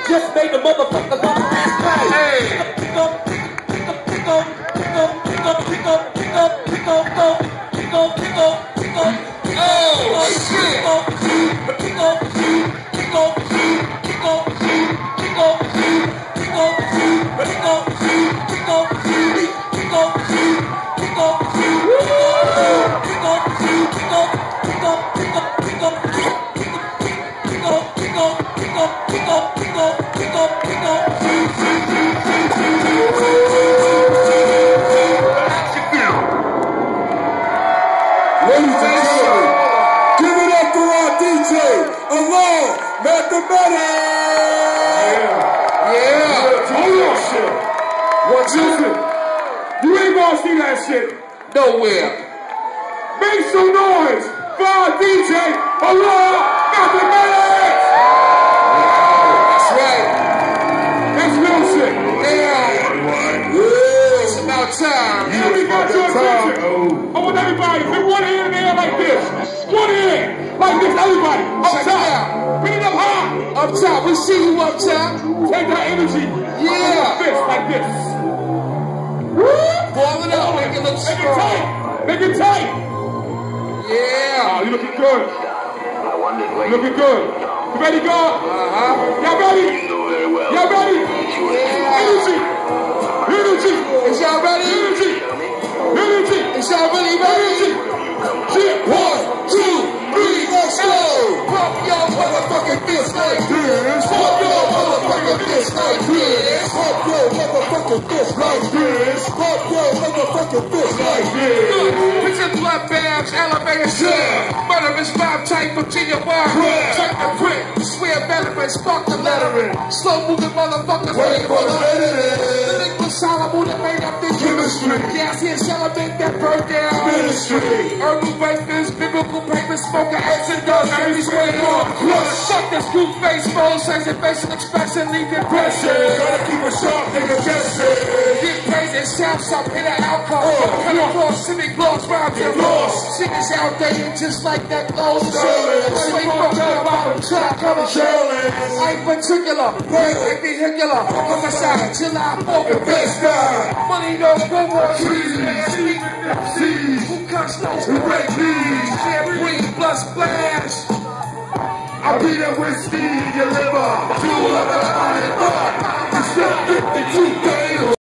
Just made the motherfucker go play. Ladies and gentlemen, give it up for our DJ, Alone Mathematics! Yeah. Hold on, shit. What you think? You ain't gonna see that shit Nowhere. Make some noise for our DJ, Alone Mathematics! That's right. That's real shit. Yeah. It's about time. Let me get your attention. I want everybody, put one hand in the air like this. One hand, like this, everybody. Up Check it top. out. Bring it up high. Up top. We see you up top. Take that energy. Yeah. Like this. Ball it up. Make it look Make it strong. tight. Make it tight. Yeah. Oh, you looking good. Looking good. You ready, God? Y'all ready? Y'all ready? Yeah. Energy. Energy. Is y'all ready? Energy. Energy. Is y'all really ready? Shit. 1, 2, 3, let's go! Pump your motherfucking fist like this. Pump your motherfucking fist like this. Pump your motherfucking fist like this. Pump your motherfucking fist like this. Picture blood bags, elevator shit. Murderous mob type Virginia bar. Check the print. Swear veteran, spark the lettering. Slow moving motherfuckers waiting for the editing. The liquid Solomon that made up the chemistry. Gas here, celebrate that bird down ministry. Herbal bakers, biblical paper, smoker, eggs and dust. Every sweat on. Fuck this screw face, roll, sex and facial expression, leave impression. Gotta keep it sharp, nigga, guessing. Get crazy, sounds up, hit an outcome. Cut across, semi-gloss, rhymes and lost. Shit is outdated, just like that clothes. Slave from the bottom, trap, cover, shirling. I ain't particular, brain ain't vehicular. On my side, chill out, open face down. Money no go on trees, who cuts those who break knees? Can't breathe, blood splash. I beat it with speed, your liver. Fuel of the iron blood. You still 52 days.